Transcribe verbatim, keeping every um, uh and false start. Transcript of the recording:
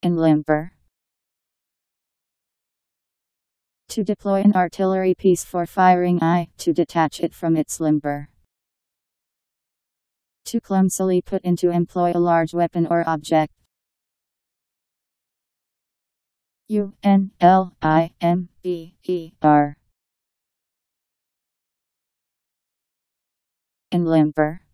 Unlimber. To deploy an artillery piece for firing, I. To detach it from its limber. To clumsily put into employ a large weapon or object. U N L I M B E R. Unlimber.